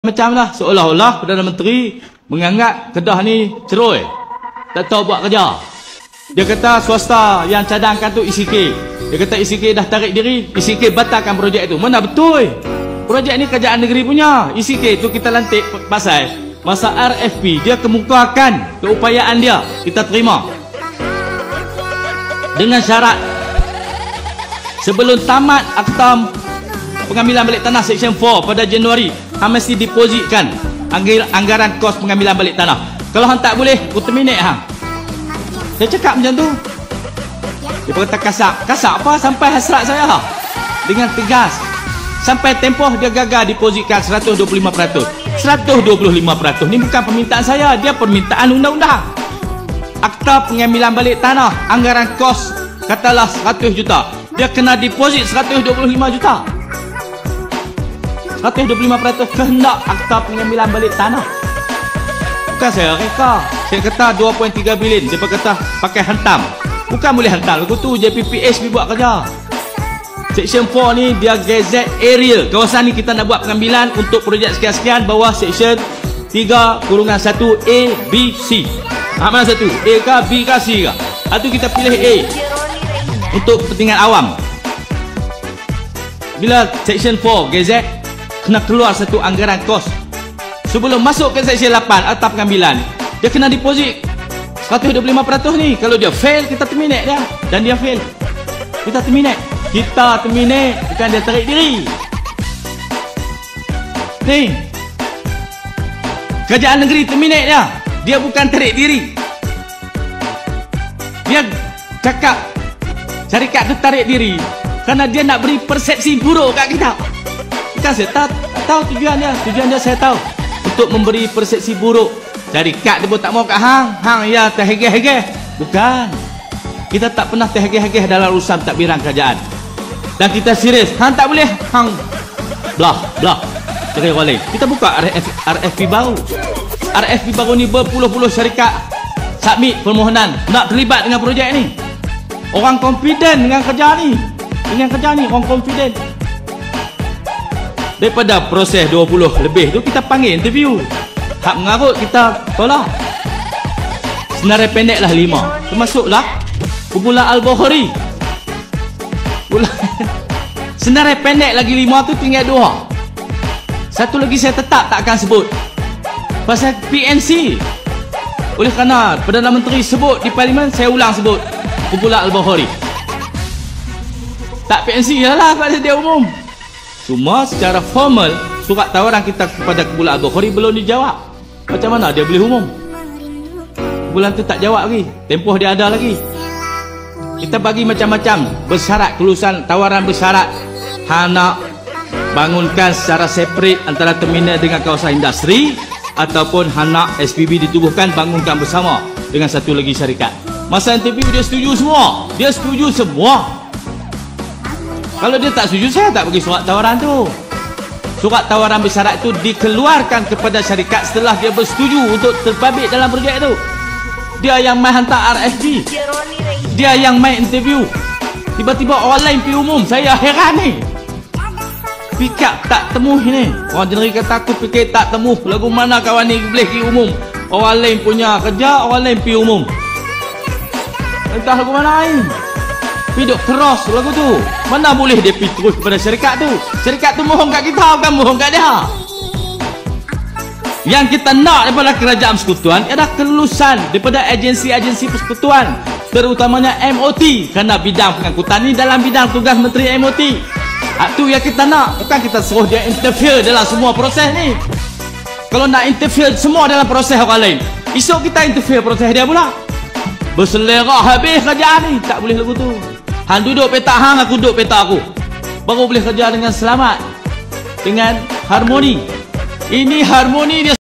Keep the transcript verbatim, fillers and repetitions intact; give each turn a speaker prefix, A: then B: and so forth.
A: Macam lah seolah-olah Perdana Menteri menganggap Kedah ni ceroi, tak tahu buat kerja. Dia kata swasta yang cadangkan tu E C K. Dia kata E C K dah tarik diri, E C K batalkan projek itu. Mana betul? Projek ni kerajaan negeri punya. E C K tu kita lantik pasal masa R F P dia kemukakan keupayaan dia, kita terima dengan syarat sebelum tamat akta pengambilan balik tanah Seksyen empat pada Januari, hang mesti depositkan anggaran kos pengambilan balik tanah. Kalau hang tak boleh, aku terminate hang. Saya cakap macam tu. Dia berkata kasar. Kasar apa? Sampai hasrat saya dengan tegas. Sampai tempoh dia gagal depositkan seratus dua puluh lima peratus. seratus dua puluh lima peratus ni bukan permintaan saya, dia permintaan undang-undang. Akta pengambilan balik tanah, anggaran kos katalah seratus juta. Dia kena deposit seratus dua puluh lima juta. seratus dua puluh lima peratus kehendak akta pengambilan balik tanah. Bukan saya reka. Saya kata dua perpuluhan tiga bilion. Dia berkata pakai hantam. Bukan boleh hantam. Lagu tu J P P H pergi buat kerja. Seksyen empat ni dia gazette area. Kawasan ni kita nak buat pengambilan untuk projek sekian-sekian bawah Seksyen tiga kurungan satu A, B, C. Ha, mana satu? A ke, B ke, C ke? Itu kita pilih A untuk kepentingan awam. Bila Seksyen empat gazette kena keluar satu anggaran kos sebelum masuk ke Seksyen lapan akta pengambilan, dia kena deposit seratus dua puluh lima peratus ni. Kalau dia fail, kita terminate dia. Dan dia fail, kita terminate. Kita terminate, bukan dia tarik diri. Ni kerajaan negeri terminate dia. Dia bukan tarik diri. Dia cakap syarikat tu tarik diri kerana dia nak beri persepsi buruk kat kita. Bukan saya tak, tak tahu tujuan dia. Tujuan dia saya tahu, untuk memberi persepsi buruk. Syarikat dia pun tak mau kat hang. Hang ya terhegeh-hegeh. Bukan. Kita tak pernah terhegeh-hegeh dalam urusan tadbiran kerajaan. Dan kita serius. Hang tak boleh, hang belah, belah. Cari orang lain. Kita buka R F, R F P baru. R F P baru ni berpuluh-puluh syarikat submit permohonan nak terlibat dengan projek ni. Orang confident dengan kerja ni. Dengan kerja ni, orang confident. Daripada proses dua puluh lebih tu, kita panggil interview. Hak mengarut kita tolak. Senarai pendek lah lima. Termasuklah kumpulan Al-Bukhari. Senarai pendek lagi lima tu tinggal dua. Satu lagi saya tetap tak akan sebut. Pasal P N C. Oleh kerana Perdana Menteri sebut di Parlimen, saya ulang sebut kumpulan Al-Bukhari. Tak P N C lah pada dia umum. Cuma secara formal surat tawaran kita kepada kumpulan Al-Bukhari belum dijawab. Macam mana dia boleh umum? Kumpulan tu tak jawab lagi. Tempoh dia ada lagi. Kita bagi macam-macam bersyarat, kelulusan tawaran bersyarat. Hang nak bangunkan secara separate antara terminal dengan kawasan industri, ataupun hang nak S P B ditubuhkan, bangunkan bersama dengan satu lagi syarikat. Masa interview dia setuju semua. Dia setuju semua. Kalau dia tak setuju, saya tak bagi surat tawaran tu. Surat tawaran bersyarat itu dikeluarkan kepada syarikat setelah dia bersetuju untuk terbabit dalam projek itu. Dia yang main hantar R F P. Dia yang main interview. Tiba-tiba orang lain pergi umum. Saya heran ni. Pick up tak temu ni. Orang jeneri kata aku fikir tak temu. Lagu mana kawan ni boleh pergi umum? Orang lain punya kerja, orang lain pergi umum. Entah lagu mana ni. Hidup keras lagu tu. Mana boleh dia pergi terus kepada syarikat tu? Syarikat tu mohon kat kita, bukan mohon kat dia. Yang kita nak daripada kerajaan persekutuan adalah kelulusan daripada agensi-agensi persekutuan, terutamanya M O T, kerana bidang pengangkutan ni dalam bidang tugas Menteri M O T. Itu yang kita nak. Bukan kita suruh dia interfere dalam semua proses ni. Kalau nak interfere semua dalam proses orang lain, esok kita interfere proses dia pula. Berselera habis kerajaan ni. Tak boleh lagu tu. Hang duduk petak hang, aku duduk petak aku. Baru boleh kerja dengan selamat, dengan harmoni. Ini harmoni dia.